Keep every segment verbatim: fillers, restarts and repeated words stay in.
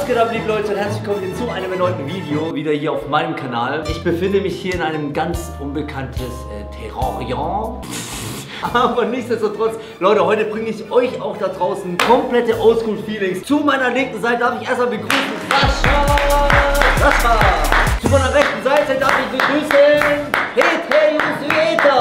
geht ab, liebe Leute, und herzlich willkommen hier zu einem erneuten Video, wieder hier auf meinem Kanal. Ich befinde mich hier in einem ganz unbekanntes äh, Terrarium. Aber nichtsdestotrotz, Leute, heute bringe ich euch auch da draußen komplette Oldschool-Feelings. Zu meiner linken Seite darf ich erstmal begrüßen Sascha! Sascha! Zu meiner rechten Seite darf ich begrüßen Peter!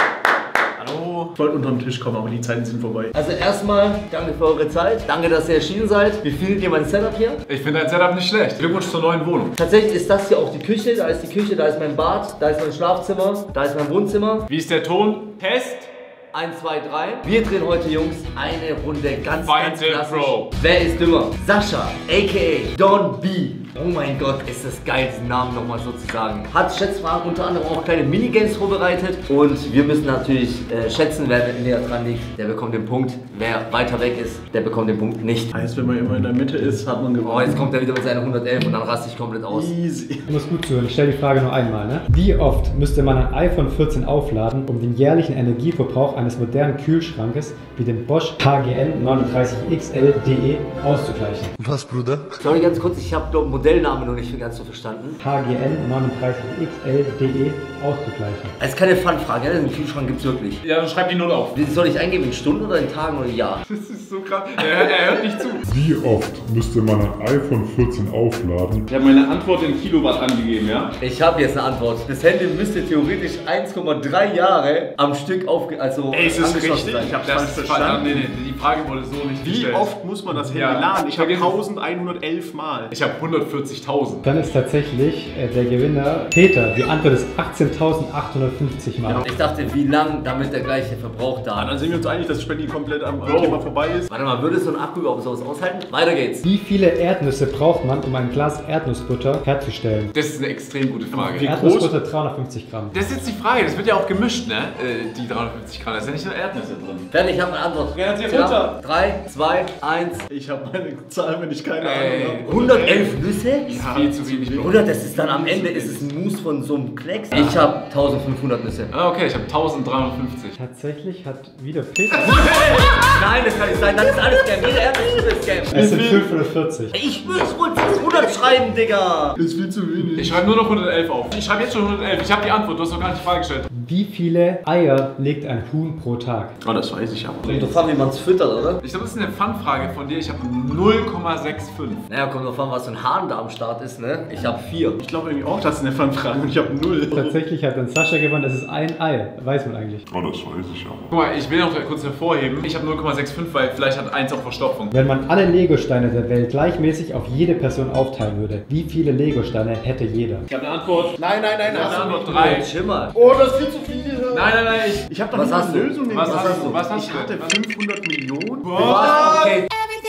Hallo! Ich wollte unter den Tisch kommen, aber die Zeiten sind vorbei. Also erstmal, danke für eure Zeit. Danke, dass ihr erschienen seid. Wie findet ihr mein Setup hier? Ich finde dein Setup nicht schlecht. Glückwunsch zur neuen Wohnung. Tatsächlich ist das hier auch die Küche. Da ist die Küche, da ist mein Bad, da ist mein Schlafzimmer, da ist mein Wohnzimmer. Wie ist der Ton? Test. eins, zwei, drei. Wir drehen heute, Jungs, eine Runde ganz, ganz klassisch. Pro. Wer ist dümmer? Sascha, aka Don B. Oh mein Gott, ist das geil, diesen Namen nochmal so zu sagen. Hat Schätzfragen unter anderem auch kleine Minigames vorbereitet. Und wir müssen natürlich äh, schätzen, wer näher dran liegt. Der bekommt den Punkt. Wer weiter weg ist, der bekommt den Punkt nicht. Heißt, wenn man immer in der Mitte ist, hat man gewonnen. Oh, jetzt kommt er wieder mit seiner hundertelf und dann raste ich komplett aus. Easy. Du musst gut zuhören, ich stelle die Frage nur einmal. Ne? Wie oft müsste man ein iPhone vierzehn aufladen, um den jährlichen Energieverbrauch eines modernen Kühlschrankes wie dem Bosch H G N neununddreißig X L D E auszugleichen? Was, Bruder? Sorry, ganz kurz, ich habe den Modellnamen noch nicht ganz so verstanden. H G N neununddreißig X L D E auszugleichen. Das ist keine Fun-Frage, ne? Den Kühlschrank gibt es wirklich. Ja, dann schreib die Null auf. Wie soll ich eingeben? In Stunden oder in Tagen oder Jahren? Das ist so krass. Er, er hört nicht zu. Wie oft müsste man ein iPhone vierzehn aufladen? Ich habe meine Antwort in Kilowatt angegeben, ja? Ich habe jetzt eine Antwort. Das Handy müsste theoretisch eins Komma drei Jahre am Stück aufge... Also Ey, ist das angeschlossen richtig? sein. Ich hab's Das falsch ist verstanden. Nee, nee, die Frage wurde so nicht Wie gestellt. oft muss man das Handy Ja, laden? Ich habe vergiss es. elfhundertelf Mal. Ich habe hundertvierzigtausend. Dann ist tatsächlich äh, der Gewinner Peter. Die Antwort ist achtzehntausendachthundertfünfzig Mal. Ich dachte, wie lang damit der gleiche Verbrauch da Ah, ist. dann sind wir uns einig, dass Spendy komplett am Bro. Thema vorbei ist. Warte mal, würde so ein Akku überhaupt sowas aushalten? Weiter geht's. Wie viele Erdnüsse braucht man, um ein Glas Erdnussbutter herzustellen? Das ist eine extrem gute Frage. Wie- Erdnussbutter dreihundertfünfzig Gramm. Das ist jetzt die Frage. Das wird ja auch gemischt, ne? Äh, die dreihundertfünfzig Gramm. Da ist ja nicht nur Erdnüsse drin. Fertig, ich habe eine Antwort. Wer hat sie Tja, runter? drei, zwei, eins. Ich habe meine Zahl, wenn ich keine Ey. Ahnung habe. hundertelf Nüsse? Ja, viel zu wenig. Bro. Oder das ist dann am Ende ist es ein Mousse von so einem Klecks. Ich habe eintausendfünfhundert Nüsse. Ah, okay, ich habe eintausenddreihundertfünfzig. Tatsächlich hat wieder Peter. Nein, das kann nicht sein. Das ist alles Scam. Jeder Erdnuss ist Scam. Es sind fünfhundertvierzig. Ich muss wohl hundert schreiben, Digga. Das ist viel zu wenig. Ich schreibe nur noch hundertelf auf. Ich schreibe jetzt schon hundertelf. Ich habe die Antwort. Du hast doch gar nicht die Frage gestellt. Wie viele Eier legt ein Huhn pro Tag? Oh, das weiß ich aber. Kommt drauf an, wie man es füttert, oder? Ich glaube, das ist eine Fun-Frage von dir. Ich habe null Komma fünfundsechzig. Naja, kommt drauf an, was so ein Hahn da am Start ist, ne? Ich habe vier. Ich glaube irgendwie auch, das ist eine Fanfrage und ich habe null. Tatsächlich hat dann Sascha gewonnen, das ist ein Ei. Weiß man eigentlich. Oh, das weiß ich aber. Guck mal, ich will noch kurz hervorheben. Ich habe null Komma fünfundsechzig, weil vielleicht hat eins auch Verstopfung. Wenn man alle Legosteine der Welt gleichmäßig auf jede Person aufteilen würde, wie viele Legosteine hätte jeder? Ich habe eine Antwort. Nein, nein, nein, Ich habe hast eine du Antwort. nicht. Drei. Schimmer. Oh, das ist viel zu viel. Nein, nein, nein. Ich, Ich habe doch Was nicht hast eine du? Lösung. was, gegeben. hast du? Was hast Ich du? hatte fünfhundert Millionen. Was? Okay.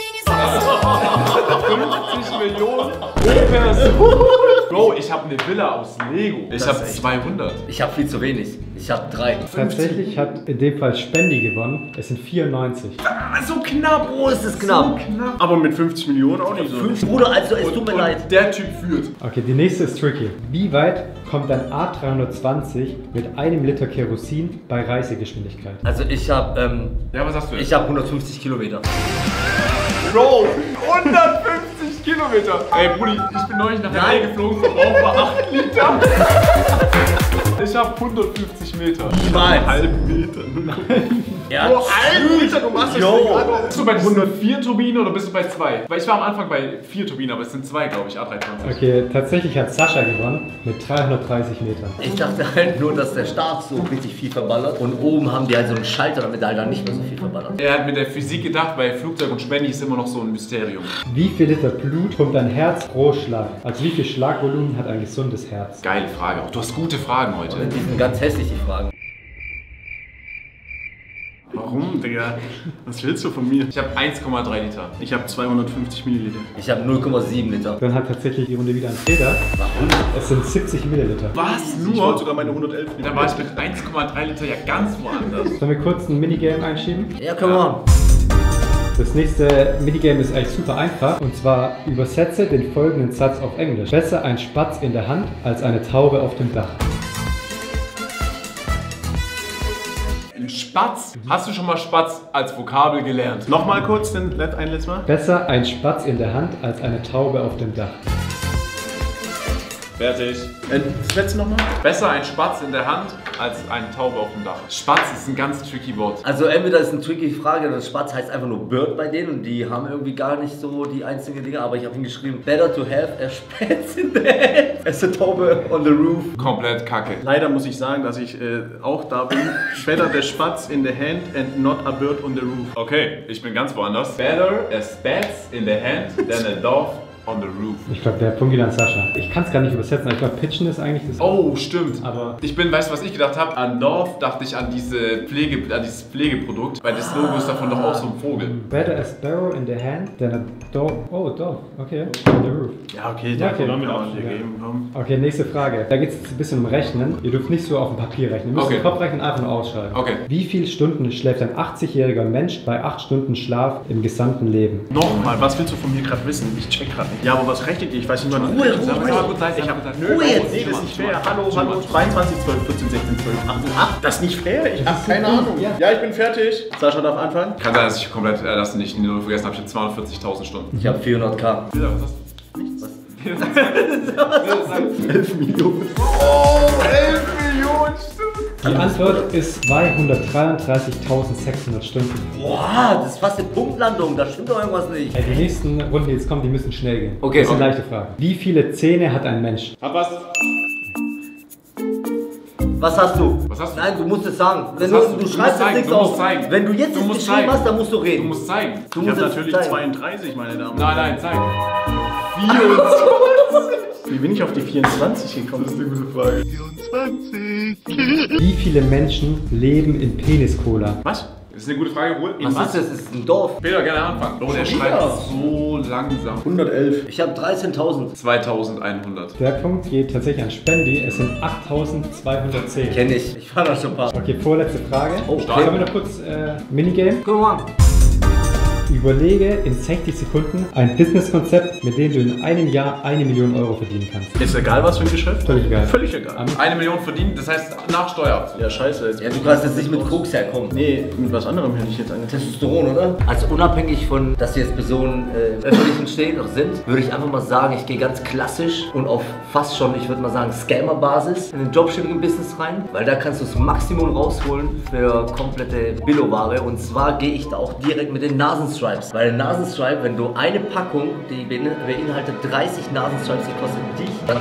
fünfzig Millionen pro Person. Bro, ich habe eine Villa aus Lego. Ich Das habe ist echt- zweihundert. Ich habe viel zu wenig. Ich habe drei. Tatsächlich hat in dem Fall Spendi gewonnen, es sind vierundneunzig. So knapp. Oh, ist es knapp. knapp. Aber mit fünfzig Millionen auch nicht so. Fünf, Bruder, also es tut mir Und leid. der Typ führt. Okay, die nächste ist tricky. Wie weit kommt ein A dreihundertzwanzig mit einem Liter Kerosin bei Reisegeschwindigkeit? Also ich habe ähm, Ja, was hast du jetzt? ich habe hundertfünfzig Kilometer. Bro, hundertfünfzig Kilometer. Ey, Brudi, ich bin neulich nach L A geflogen, Verbrauch war acht Liter. Ich habe hundertfünfzig Meter. Niemals. Halb Meter. Ja. Oh, halb Meter, du machst das Yo. Ding an. Bist du bei hundertvier Turbinen oder bist du bei zwei? Weil ich war am Anfang bei vier Turbinen, aber es sind zwei, glaube ich, A dreihundertzwanzig. Okay, tatsächlich hat Sascha gewonnen mit dreihundertdreißig Metern. Ich dachte halt nur, dass der Start so richtig viel verballert und oben haben die halt so einen Schalter, damit er halt dann nicht mehr so viel verballert. Er hat mit der Physik gedacht, bei Flugzeug und Spendi ist immer noch so ein Mysterium. Wie viel Liter Blut pumpt ein Herz pro Schlag? Also wie viel Schlagvolumen hat ein gesundes Herz? Geile Frage. Auch du hast gute Fragen heute. Die sind ganz hässlich, die Fragen. Warum, Digga? Was willst du von mir? Ich habe eins Komma drei Liter. Ich habe zweihundertfünfzig Milliliter. Ich habe null Komma sieben Liter. Dann hat tatsächlich die Runde wieder ein Peter. Warum? Es sind siebzig Milliliter. Was? Ich wollte sogar meine hundertelf nehmen. Da war ich mit eins Komma drei Liter ja ganz woanders. Sollen wir kurz ein Minigame einschieben? Ja, come on. Das nächste Minigame ist eigentlich super einfach. Und zwar übersetze den folgenden Satz auf Englisch. Besser ein Spatz in der Hand als eine Taube auf dem Dach. Ein Spatz Spatz. Hast du schon mal Spatz als Vokabel gelernt? Nochmal kurz, den let ein letztes Mal. Besser ein Spatz in der Hand als eine Taube auf dem Dach. Fertig. Äh, das letzte nochmal. Besser ein Spatz in der Hand als eine Taube auf dem Dach. Spatz ist ein ganz tricky Wort. Also entweder ist eine tricky Frage, das Spatz heißt einfach nur Bird bei denen und die haben irgendwie gar nicht so die einzelnen Dinge, aber ich habe hingeschrieben, better to have a Spatz in the hand as a Taube on the roof. Komplett kacke. Leider muss ich sagen, dass ich äh, auch da bin. Better the Spatz in the hand and not a bird on the roof. Okay, ich bin ganz woanders. Better a spatz in the hand than a dove on the roof. Ich glaube, der Punkt geht an Sascha. Ich kann es gar nicht übersetzen, aber ich glaube, Pitchen ist eigentlich das. Oh, stimmt. Aber ich bin, weißt du, was ich gedacht habe? An Dorf dachte ich an, diese Pflege, an dieses Pflegeprodukt, weil das Logo ist davon doch auch so ein Vogel. better a sparrow in the hand than a dove. Oh, dove. Okay. On the roof. Ja, okay, der Okay. kann mir Ja. auch dir geben. Komm. Okay, nächste Frage. Da geht es jetzt ein bisschen um Rechnen. Ihr dürft nicht so auf dem Papier rechnen. Ihr müsst Okay. im Kopf rechnen, einfach nur ausschreiben. Okay. Wie viele Stunden schläft ein achtzigjähriger Mensch bei acht Stunden Schlaf im gesamten Leben? Nochmal, was willst du von mir gerade wissen? Ich check gerade nicht. Ja, aber was rechnet ihr? Ich weiß nicht, wann Ruhe, Ruhe, Sag mal gut sein, Ich sag hab, mal gut nö, sein. Ruhe jetzt. nee, das ist nicht fair. Hallo, hallo, zweiundzwanzig, zwölf, vierzehn, sechzehn, zwölf, achtzehn, acht. Das ist nicht fair. Ich hab keine Ahnung. Ja. Ja, ich bin fertig. Sascha darf anfangen. Kann sein, dass ich komplett, äh, dass ich nicht die Null vergessen habe. Ich habe zweihundertvierzigtausend Stunden. Ich habe vierhunderttausend. Peter, was hast du? Nichts. elf Millionen. Oh, elf Millionen Stunden. Die Antwort ist zweihundertdreiunddreißigtausendsechshundert Stunden. Boah, das ist fast eine Punktlandung, da stimmt doch irgendwas nicht. Ey, die nächsten Runden, die jetzt kommen, die müssen schnell gehen. Okay, Das sind okay. leichte Fragen. Wie viele Zähne hat ein Mensch? Hab was. Was hast du? Was hast du? Nein, du musst es sagen. Wenn Was du, hast du? du Du schreibst musst jetzt zeigen, nichts du musst auf. zeigen. Wenn du jetzt Du es musst geschrieben zeigen. hast, dann musst du Du reden. musst zeigen. Du Ich musst habe es natürlich zeigen. zweiunddreißig, meine Damen und Nein, Herren. nein, zeig. Wie bin ich auf die vierundzwanzig gekommen? Das ist eine gute Frage. Wie viele Menschen leben in Penis-Cola? Was? Das ist eine gute Frage. Ruhe. Was ist das? Das ist ein Dorf. Peter, gerne anfangen. Oh, der Schon schreibt wieder? so langsam. hundertelf. Ich habe dreizehntausend. zweitausendeinhundert. Der Punkt geht tatsächlich an Spendi. Es sind achttausendzweihundertzehn. Kenn ich. Ich war da schon ein paar. Okay, vorletzte Frage. Oh, Sollen wir noch kurz äh, Minigame? Guck mal. Überlege in sechzig Sekunden ein Businesskonzept, mit dem du in einem Jahr eine Million Euro verdienen kannst. Ist egal, was für ein Geschäft? Völlig egal. Völlig egal. Eine Million verdienen, das heißt nach Steuer. Ja, scheiße. Jetzt Ja, du kannst jetzt nicht mit Koks herkommen. Nee, mit was anderem hätte ich jetzt angefangen. Testosteron, oder? Also unabhängig von, dass jetzt Personen äh, im Öffentlichen stehen oder sind, würde ich einfach mal sagen, ich gehe ganz klassisch und auf fast schon, ich würde mal sagen, Scammer-Basis in den Dropshipping-Business rein, weil da kannst du das Maximum rausholen für komplette Billo-Ware und zwar gehe ich da auch direkt mit den Nasenstripes, weil der Nasenstripe, wenn du eine Packung, die bein- beinhaltet dreißig Nasenstripes, die kostet dich, dann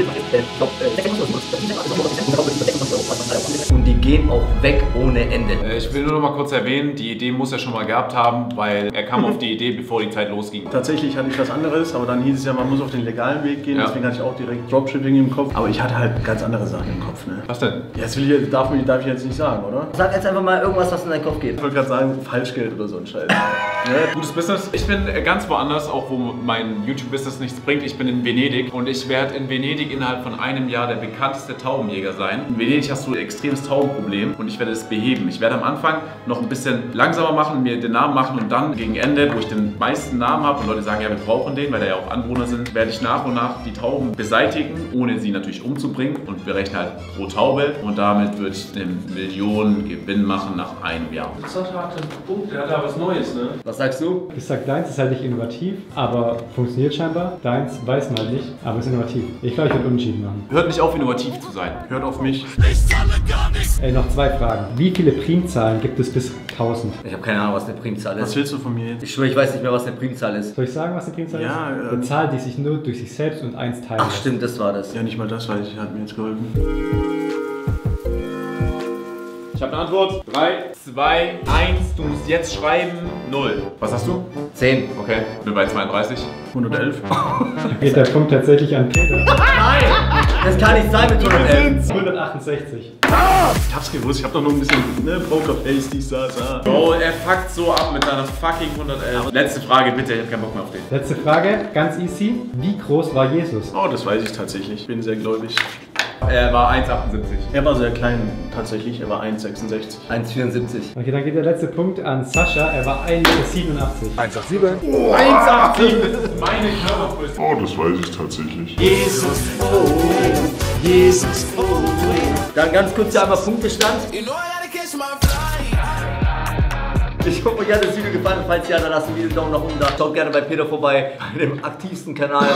und die gehen auch weg ohne Ende. Äh, Ich will nur noch mal kurz erwähnen, die Idee muss er schon mal gehabt haben, weil er kam auf die Idee, bevor die Zeit losging. Tatsächlich hatte ich was anderes, aber dann hieß es ja, man muss auf den legalen Weg gehen, Ja. deswegen hatte ich auch direkt Dropshipping im Kopf. Aber ich hatte halt ganz andere Sachen im Kopf, ne? Was denn? Ja, das will ich, darf, darf ich jetzt nicht sagen, oder? Sag jetzt einfach mal irgendwas, was in deinen Kopf geht. Ich wollte gerade sagen, Falschgeld oder so ein Scheiß. Ne? Gutes Business. Ich bin äh, ganz woanders, auch wo mein YouTube-Business nichts bringt. Ich bin in Venedig und ich werde in Venedig innerhalb von einem Jahr der bekannteste Taubenjäger sein. In Venedig hast du ein extremes Taubenproblem und ich werde es beheben. Ich werde am Anfang noch ein bisschen langsamer machen, mir den Namen machen und dann gegen Ende, wo ich den meisten Namen habe und Leute sagen, ja, wir brauchen den, weil da ja auch Anwohner sind, werde ich nach und nach die Tauben beseitigen, ohne sie natürlich umzubringen und berechne halt pro Taube und damit würde ich eine Million Gewinn machen nach einem Jahr. Sascha hat einen Punkt, der hat da was Neues, ne? Was sagst du? Ich sag, deins ist halt nicht innovativ, aber funktioniert scheinbar. Deins weiß man halt nicht, aber ist innovativ. Ich glaube, ich würde unentschieden machen. Hört nicht auf, innovativ zu sein. Hört auf mich. Ey, noch zwei Fragen. Wie viele Primzahlen gibt es bis tausend? Ich habe keine Ahnung, was eine Primzahl Was ist. willst du von mir jetzt? Ich schwöre, ich weiß nicht mehr, was eine Primzahl ist. Soll ich sagen, was eine Primzahl Ja, ist? ähm. Eine Zahl, die sich nur durch sich selbst und eins teilen Ach lässt. stimmt, das war das. Ja, nicht mal das weiß ich, hat mir jetzt geholfen. Ich habe eine Antwort. drei, zwei, eins. Du musst jetzt schreiben. null. Was hast du? zehn. Okay, bin bei zweiunddreißig. hundertelf. Geht der Punkt tatsächlich an Peter? Nein! Das kann nicht sein mit hundertelf. hundertachtundsechzig. Ich hab's gewusst, ich hab doch nur ein bisschen, ne, Pokerface, dies, das, ah. Bro, er fuckt so ab mit seiner fucking hundertelf. Letzte Frage, bitte, ich hab keinen Bock mehr auf den. Letzte Frage, ganz easy. Wie groß war Jesus? Oh, das weiß ich tatsächlich. Ich bin sehr gläubig. Er war eins Komma achtundsiebzig. Er war sehr klein, tatsächlich. Er war eins Komma sechsundsechzig. eins Komma vierundsiebzig. Okay, dann geht der letzte Punkt an Sascha. Er war ein Meter siebenundachtzig. eins Komma achtzig, das ist meine Körpergröße. Oh, das weiß ich tatsächlich. Dann ganz kurz hier einmal Punktestand. You know I gotta catch my flight. Ich hoffe, euch hat das Video gefallen. Falls ja, dann lasst ein Video einen Daumen nach oben da. Schaut gerne bei Peter vorbei, bei dem aktivsten Kanal.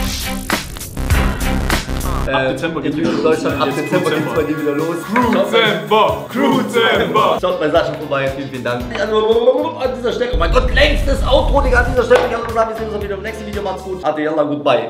Ab Dezember in YouTube Deutschland, ab Dezember geht's bei dir wieder los. Cruisember! Cruisember! Schaut bei Sascha vorbei, vielen, vielen Dank. Also, an dieser Stelle, oh mein Gott, längstes Outro, Digga, an dieser Stelle. Wir sehen uns auf dem nächsten Video, macht's gut. Ade, yalla, goodbye.